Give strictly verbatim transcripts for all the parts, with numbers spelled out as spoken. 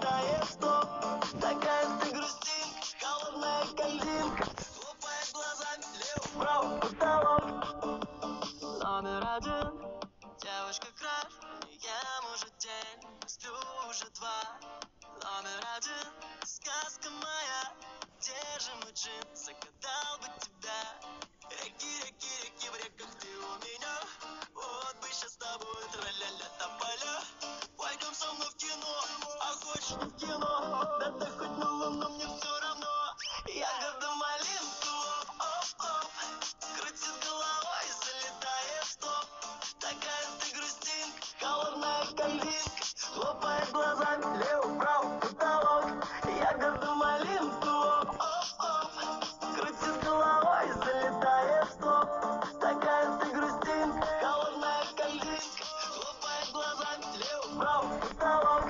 залетает в топ. Такая ты грустинка, холодная кальдинка, хлопая глазами влево-вправо потолок. Номер один, девушка краш, не ем уже день, сплю уже два. Номер один, сказка моя, где же мой джин, загадал бы тебя. Реки, реки, реки, в реках ты у меня, вот бы сейчас с тобой тра-ля-ля тополя. Пойдем со мной в кино, а хочешь не в кино, да ты хоть на луну, мне все равно. Ягода малинку, оп-оп, крутит головой, залетает в топ. Такая ты грустинка, холодная кальвинка, хлопает глазами влево-вправо потолок. Ягода малинку, оп-оп, крутит головой, залетает в топ. Такая ты грустинка, холодная кальвинка, хлопает глазами влево-вправо потолок.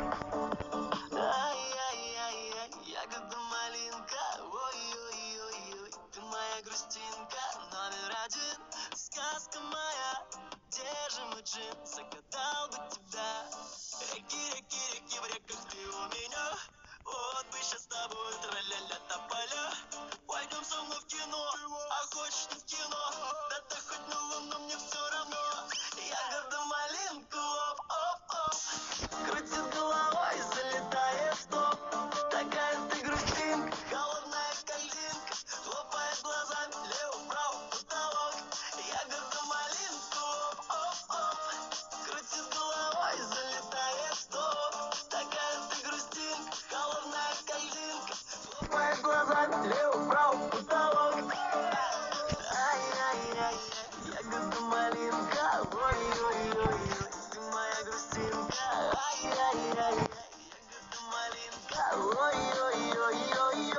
Ай-яй-яй-яй, ягода малинка, ой-ой-ой-ой, ты моя грустинка. Номер один, сказка моя, где же мой джин, загадал бы тебя. Реки, реки, реки, в реках ты у меня, вот бы сейчас с тобой тра-ля-ля тополя. Пойдем со мной в кино, а хочешь не в кино, да ты хоть на луну, мне все равно. Ягода малинку, оп-оп-оп, крутит головой, залетает в топ. Такая ты грустинка, холодная кальвинка, хлопает глазами влево-вправо потолок. Ягода малинку, оп-оп, крутит головой, залетает в топ. Такая ты грустинка, холодная кальвинка, хлопает глазами влево-вправо потолок. Ай-яй-яй, ягода малинка, ой-ой-ой, ты моя грустинка. Ай-яй-яй, ягода малинка, ой-ой-ой-ой-ой.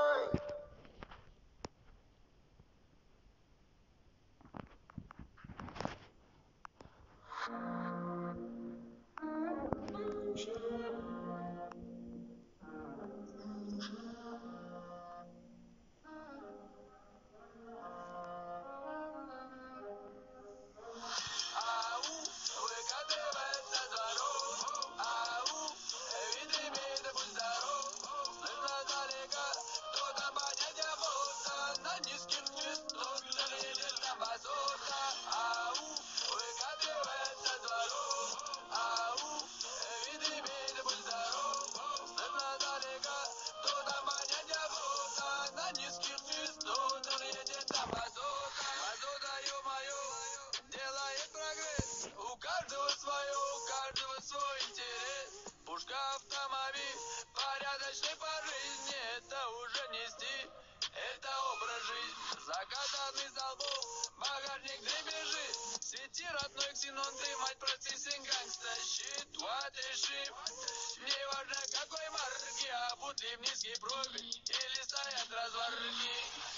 Ау, выкатывается дворов. Ау, виды имеет, будь здоров. Слышно далеко, кто там понятия болта. На низких частотах едет там басота. Ау, выкатывается дворов. Ау, виды имеет, будь здоров. Слышно далеко, кто там понятия болта. На низких частотах едет там басота. Басота, ё-моё, делает прогресс. У каждого свое, у каждого свой интерес. Пушка, автомобиль, порядочный по жизни. Это уже не стиль, это образ жизни. Закатанный за лбом, багажник дребезжит. Свети, родной ксенон, ты мать, процессинг, гангста, щит, what a shit. Не важно какой марки, а будли в низкий профиль или стоят разварки.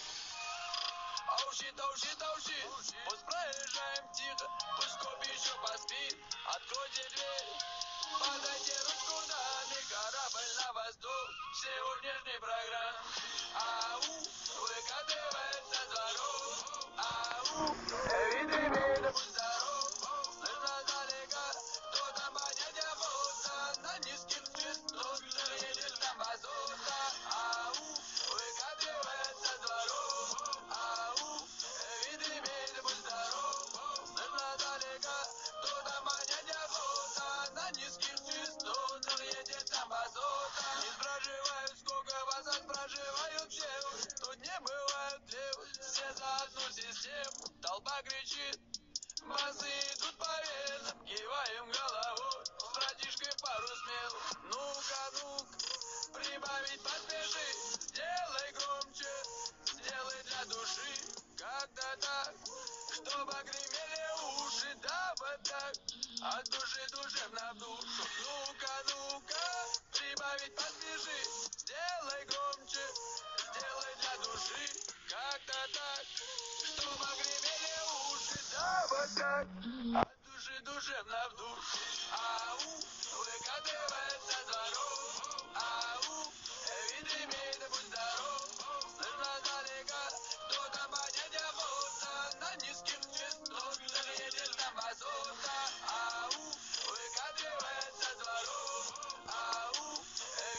Оу щит, оу щит, оу щит, пусть проезжаем тихо, пусть коп еще поспит. Откройте дверь, подайте ручку, данный корабль на восток сегодняшней программы. Ау, выкатывается дворов. Ау, виды имеет, будь здоров. Слышно далеко, кто там понятия болта. На низких частотах едет там басота. Ау, выкатывается дворов. Ау, виды имеет, будь здоров. Слышно далеко, кто там понятия болта. На низких частотах едет там басота. Не проживают, сколько вас от проживают все. Тут не бывает лев, все за одну систему. Толпа кричит, басы идут по венам. Киваем головой, с братишкой пару смел. Ну-ка, ну-ка, прибавить поспеши. Сделай громче, сделай для души. Как-то так, чтобы гремели уши. Да, вот так, от души душевно в душу. Ну-ка, ну-ка, прибавить поспеши. Сделай громче, сделай для души. Как-то так, чтобы гремели уши. Да, вот так, от души душевно в душу. Ау, выкатывается дворов. Ау, виды имеет, будь здоров. Слышно далеко, кто там понятия болта. На низких частотах едет там басота. Ау, выкатывается дворов. Ау,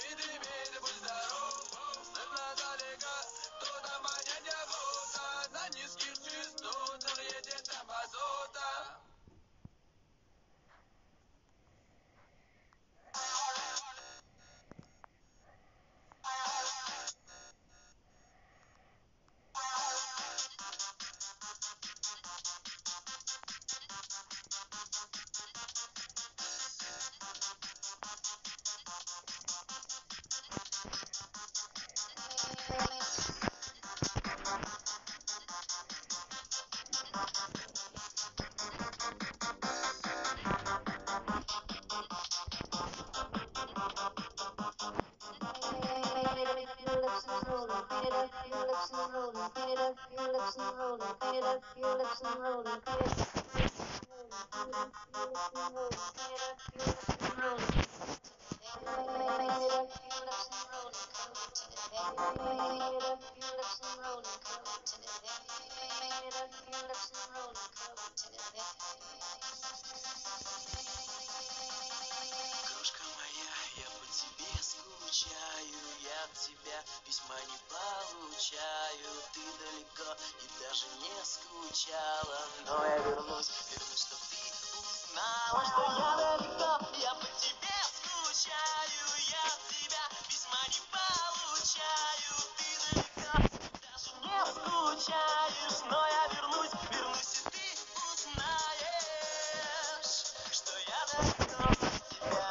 тебя письма не получаю. Ты далеко и даже не скучала. Но я вернусь, вернусь, чтоб ты узнала, что я далеко, я по тебе скучаю. Я от тебя письма не получаю. Ты далеко и даже не скучаешь. Но я вернусь, вернусь, и ты узнаешь, что я далеко от тебя.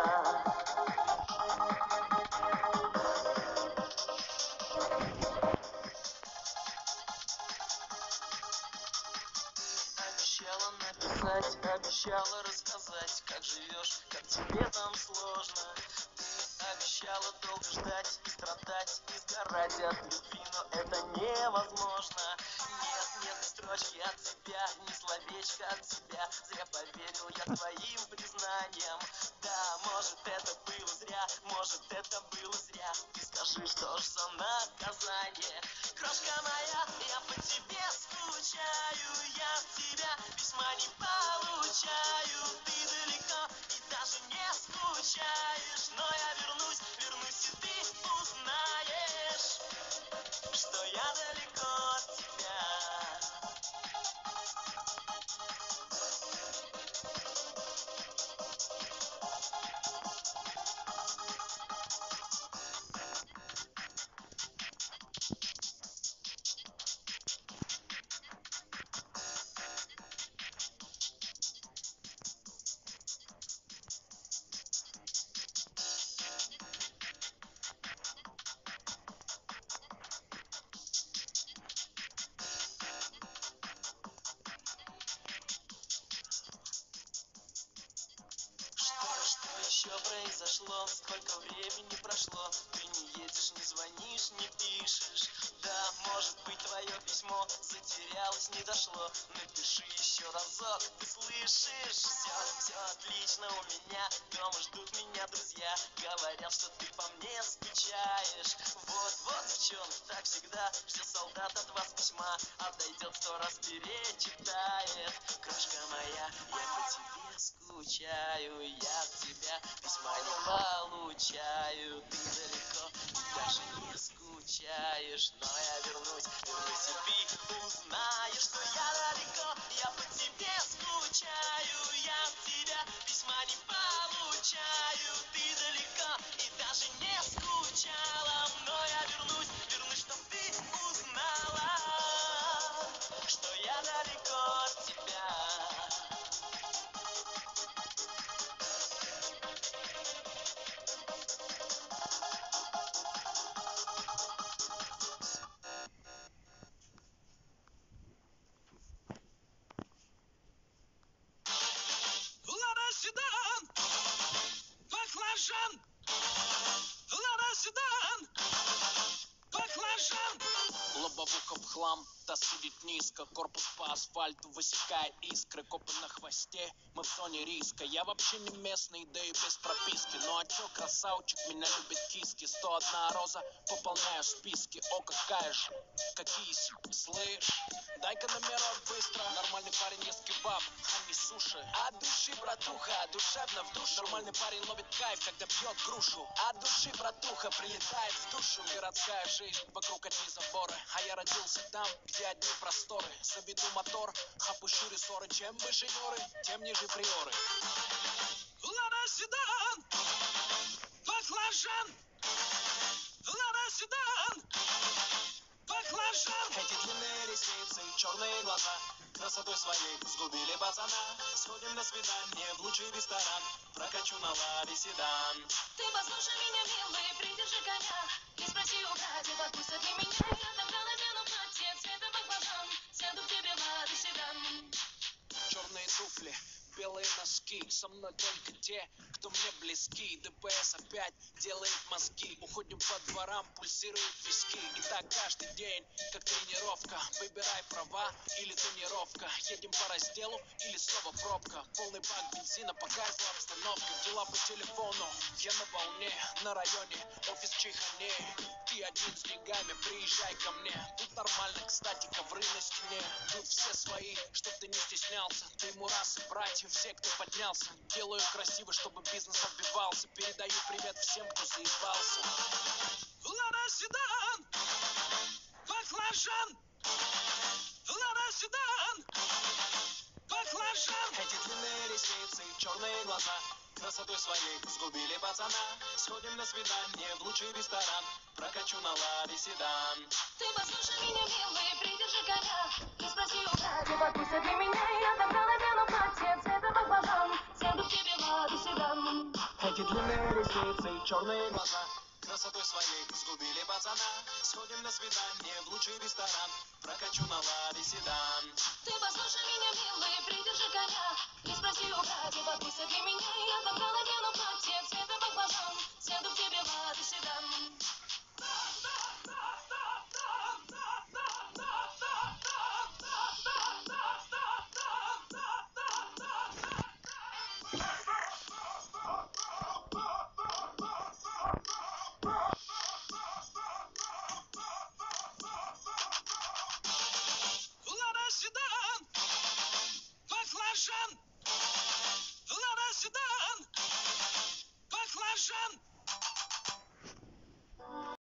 Обещала написать, обещала рассказать, как живешь, как тебе там сложно. Ты обещала долго ждать и страдать, и сгорать от любви, но это невозможно. Нет, нет ни строчки от тебя, ни словечка от тебя. Зря поверил я твоим признаниям. Да, может это было зря, может это было зря. Ты скажи, что ж за наказание? Крошка моя, я по тебе скучаю. Я от тебя письма не получаю. Ты далеко и даже не скучаешь. Но я вернусь, вернусь, и ты узнаешь, что я далеко от тебя. Что еще произошло? Сколько времени прошло? Ты не едешь, не звонишь, не пишешь. Да, может быть, твое письмо затерялось, не дошло. Напиши еще разок, ты слышишь? Все, все отлично у меня. Дома ждут меня друзья. Говорят, что ты по мне скучаешь. Вот, вот, девчонок, так всегда. Ждет солдат от вас письма. А дойдет сто раз перечитает. Крошка моя, я по тебе скучаю. Я от тебя письма не получаю. Ты далеко и даже не скучаешь. Но я вернусь, вернусь, и ты узнаешь, что я далеко, я по тебе скучаю. Я от тебя письма не получаю. Ты далеко и даже не скучала. Но я вернусь, вернусь, чтоб ты узнала, что я далеко от тебя. Лада седан, баклажан. Лада седан, баклажан. Лобовуха в хлам, та сидит низко. Корпус по асфальту высекает искры. Копы на хвосте, мы в зоне риска. Я вообще не местный, да и без прописки. Ну а чё, красавчик, меня любит киски. Сто одна роза, пополняю списки. О, какая же, какие себе, слышь? Дай-ка номерок быстро. Нормальный парень ест кебаб, а не суши. От души, братуха, душевно в душу. Нормальный парень ловит кайф, когда пьет грушу. От души, братуха, прилетает в душу. Городская жизнь, вокруг одни заборы. А я родился там, где одни просторы. Заведу мотор, опущу рессоры. Чем выше горы, тем ниже приоры. Лада седан, баклажан. Лада седан, баклажан. Эти длинные ресницы, черные глаза красотой своей сгубили пацана. Сходим на свидание в лучший ресторан. Прокачу на Ладе седан. Ты послушай меня, милый, придержи коня. И спроси у братьев, отпустят ли меня. Я тогда надену платье цвета баклажан. Сяду к тебе в Ладу седан. Черные туфли, белые носки. Со мной только те, кто мне близки. ДПС опять делает мозги. Уходим по дворам, пульсируют виски. И так каждый день, как тренировка. Выбирай права или тонировка. Едем по разделу или снова пробка. Полный бак бензина, по кайфу обстановка. Дела по телефону, я на волне. На районе, офис Чайхане. Ты один с деньгами, приезжай ко мне. Тут нормально, кстати, ковры на стене. Тут все свои, чтоб ты не стеснялся. Ты мурасы, братья, все, кто поднялся. Делаю красиво, чтобы бизнес отбивался. Передаю привет всем, кто заебался. Лада седан, баклажан. Лада седан, баклажан. Эти длинные ресницы, черные глаза, красотой своей сгубили пацана. Сходим на свидание в лучший ресторан, прокачу на Ладе седан. Ты послушай меня, милый, придержи коня. И спроси у братьев, отпустят ли меня. Я там надену платье цвета баклажан. Сяду к тебе в Ладу седан. Эти длинные ресницы, черные глаза, красотой своей сгубили пацана. Сходим на свидание в лучший ресторан, прокачу на Ладе седан. Ты послушай меня, милый, придержи коня. И спроси у братьев, отпустят ли меня. Я там надену платье цвета баклажан. Сяду к тебе в Ладу седан. Лада седан, баклажан.